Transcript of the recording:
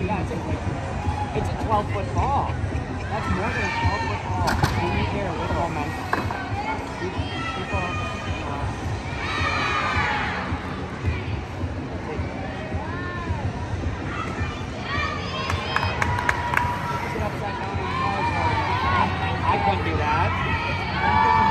yeah, it's a 12-foot ball. That's more than a 12-foot ball. In the air with momentum. People I couldn't do that.